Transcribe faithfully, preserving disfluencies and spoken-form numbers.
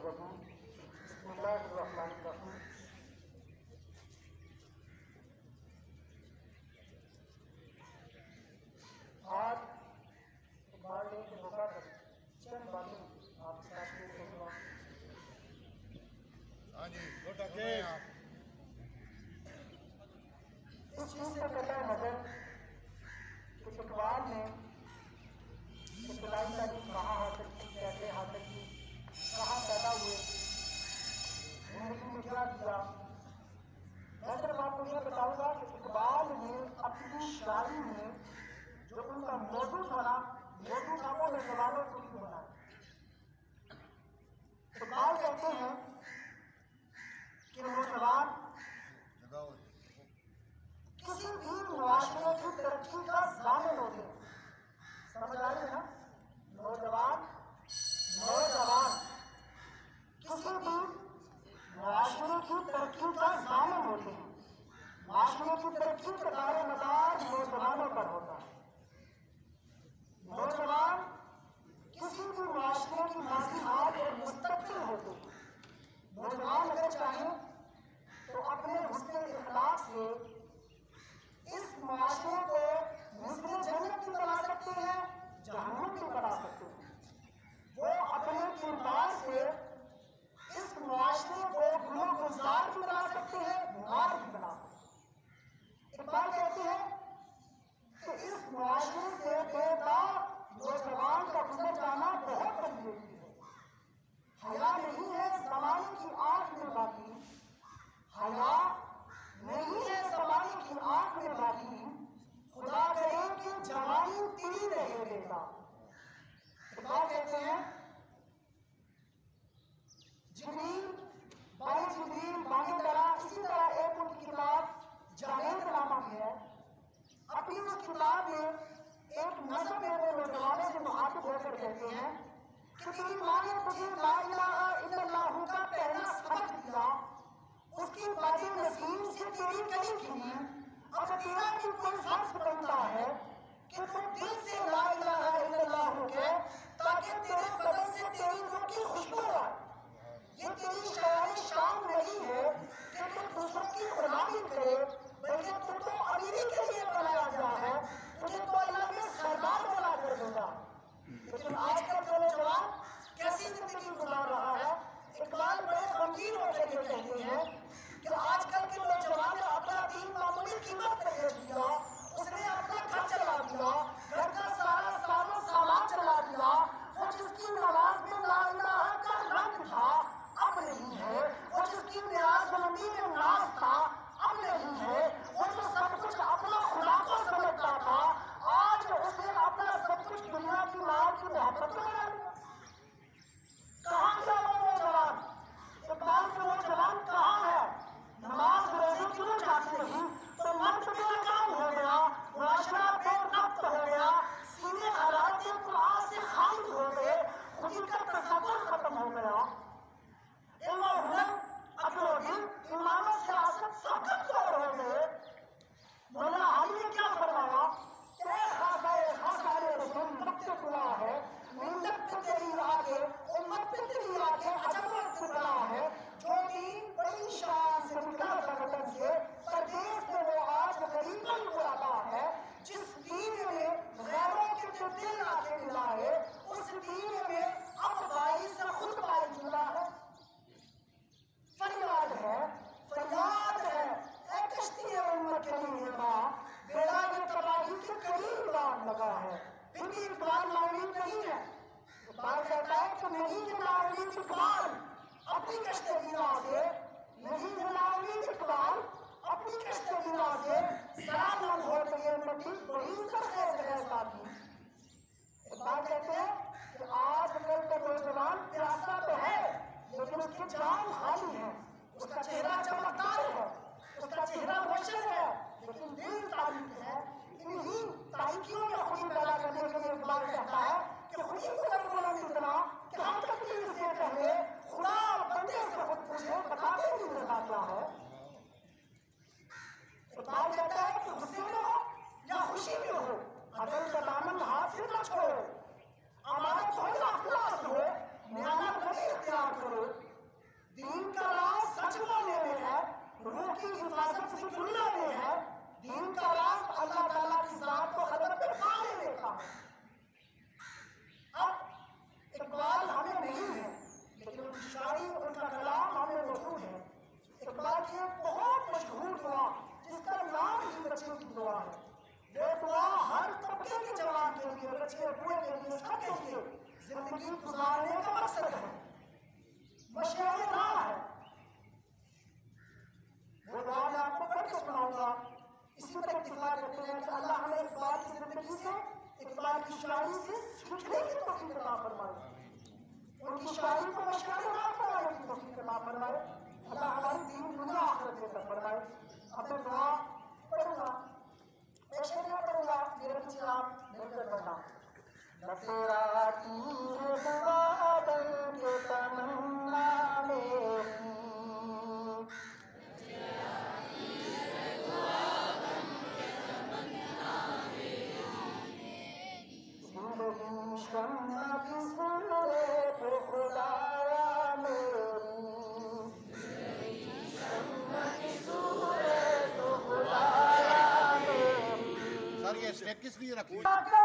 الرجيم بسم الله الرحمن الرحيم آج بار ڈے کے موقع پر چند باتیں آپ کے ساتھ شیئر کروں گا۔ اس چیز سے قطع نظر کہ اقبال نے ابتدائی تعلیم کہاں حاصل کی، کیسے حاصل کی، کہاں پیدا ہوئے، زندگی میں کیا کیا، میں صرف آپ کو یہ بتاؤں گا کہ اقبال نے اپنی شاعری میں جو ان کا موضوع بنا موضوع تھا وہ نوجوانوں کو کیوں بنا۔ اقبال کہتے ہیں کہ نوجوان کسی بھی معاشرے کی ترقی کا ضامن ہوتے ہیں۔ سمجھ آ رہی ہے نا؟ نوجوان نوجوان کسی بھی معاشرے کی ترقی کا ضامن ہوتے ہیں۔ معاشرے کی ترقی کا دار و مدار نوجوانوں پر ہوتا ہے۔ نوجوان کسی بھی معاشرے کی ماضی حال اور مستقبل ہوتے ہیں۔ نوجوان اگر چاہیں تو اپنے حسن اخلاق سے اس معاشرے کو مثل جنت بھی بنا سکتے ہیں، جہنم بھی بنا سکتے ہیں۔ وہ اپنے کردار سے اس معاشرے کو گل و گلزار بھی بنا سکتے ہیں، بیمار بھی بنا سکتے ہیں۔ اقبال کہتے ہیں کہ اس معاشرے سے بے داغ نوجوان کا گزر جانا بہت بڑی بیٹی ہے۔ حیا نہیں ہے زمانے کی آنکھ میں باقی، حیا نہیں ہے زمانے کی آنکھ میں باقی، خدا کرے کہ جوانی تیری رہے بیٹا۔ اقبال کہتے ہیں جبریل بائی جبریل بانگے درا، اسی طرح ایک ان کی کتاب جاوید نامہ بھی ہے۔ اپنی اس کتاب میں ایک نظم میں وہ نوجوانوں سے مخاطب ہو کر کہتے ہیں کہ تیری ماں نے تجھے لا الہ الا اللہ کا پہلا سبق دیا، اس کی باتیں نسیم سے تیری کلی کھلی، اب تیرا بھی کوئی فرض بنتا ہے کہ تم دل سے لا الہ الا اللہ ہو گئے تاکہ تیرے بدن سے تیری روح کی خوشبو آئے۔ یہ تیری شاعری شام نہیں ہے کہ تم دوسروں کی غلامی کرے، بلکہ تو تو امیری کے لیے بنایا گیا ہے، تجھے تو اللہ نے سردار بنا کر دے گا۔ لیکن آج کل جو نوجوان کیسی زندگی گزار رہا ہے، اقبال بڑے غمگین ہو کر یہ کہتے ہیں کہ آج کل کے نوجوان نے اپنا دین معمولی قیمت پہ دے دیا، اس نے اپنا گھر چلا دیا، گھر کا سارا ساز و سامان چلا دیا، وہ جس کی نماز میں لا الہ کا رنگ تھا اب نہیں ہے، وہ جس کی نیاز بلندی میں ناز تھا اب نہیں ہے، وہ جو سب کچھ اپنا خدا کو سمجھتا تھا آج اس نے اپنا سب کچھ دنیا کی مال کی محبت میں بنا لیا۔ کہاں گیا وہ نوجوان؟ اقبال کے نوجوان کہاں ہے؟ نماز روزے کیوں جاتی نہیں؟ تو مرد بے کام ہو گیا، معاشرہ بے ربط ہو گیا، سینے حالات قرآن سے خالی ہو گئے، خودی کا تصور ختم ہو گیا۔ علم و ہنر، عقل و دل، ایمان و سیاست سب کمزور ہو گئے۔ مولانا علی نے کیا فرمایا کہ اے خاصہ خاصہ رسول وقت گناہ ہے، ملت پہ تیری آنکھیں، امت پہ تیری آنکھیں، عجب وقت گناہ ہے، جو دین بڑی شان سے نکلا تھا وطن سے، پردیس میں وہ آج غریباً اڑاتا ہے۔ جس دین میں غیروں کے جو دل آ کے ملائے، اس دین میں اب بائی سے خود بائی جڑا ہے۔ فریاد ہے فریاد ہے اے کشتی امت کے لیے ماں، بیڑا یہ تباہی کے قریب ران لگا ہے۔ پھر بھی اقبال ناامید نہیں ہے۔ اقبال کہتا ہے کہ نہیں ہے ناامید اقبال اپنی کشتی گیرا سے، نہیں ہے ناامید اقبال اپنی کشتی گیرا سے، ذرا نم ہو تو یہ مٹی وہی سرخیز ہے ساتھی۔ اقبال کہتے ہیں کہ آج کل کا نوجوان پیاسا تو ہے لیکن اس کی جان خالی ہے، اس کا چہرہ چمکدار ہے، اس کا چہرہ روشن ہے، لیکن دل تاریک ہے۔ انہی تاریکیوں میں خودی پیدا کرنے کے لیے اقبال کہتا ہے کہ خودی کو در بلند اتنا کہ ہم تقدیر سے پہلے خدا بندے سے خود پوچھے بتاتے نہیں رضا کیا ہے۔ اقبال کہتا ہے کہ غصے میں ہو یا خوشی میں ہو، عدل کا دامن ہاتھ سے نہ چھوڑو۔ زندگی گزارنے کا مقصد ہے، مشیت راہ ہے. وہ دعا میں آپ کو پڑھ کے سناؤں گا. اسی پر اکتفا کرتے ہیں کہ اللہ ہمیں اقبال کی زندگی سے، اقبال کی شاعری سے سیکھنے کی توفیق عطا فرمائے، ان کی شاعری کو مشاعر راہ بنانے کی توفیق عطا فرمائے. اللہ ہماری دین دنیا آخرت بہتر فرمائے. اب میں دعا پڑھوں گا، ایک شعر میں پڑھوں گا، میرے پیچھے آپ مل کر پڑھنا. تیرا تیر دعا بن کے تمنا میری، زندگی شمع کی سورے پہ خدایا میری، شمع کی سورے تو خدایا میری. سر یہ اسٹیکس بھی رکھیے.